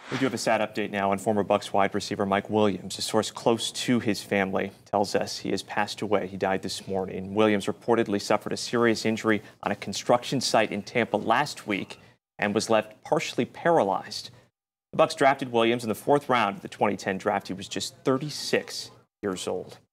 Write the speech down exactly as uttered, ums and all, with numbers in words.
We do have a sad update now on former Bucs wide receiver Mike Willams. A source close to his family tells us he has passed away. He died this morning. Willams reportedly suffered a serious injury on a construction site in Tampa last week and was left partially paralyzed. The Bucs drafted Willams in the fourth round of the twenty ten draft. He was just thirty-six years old.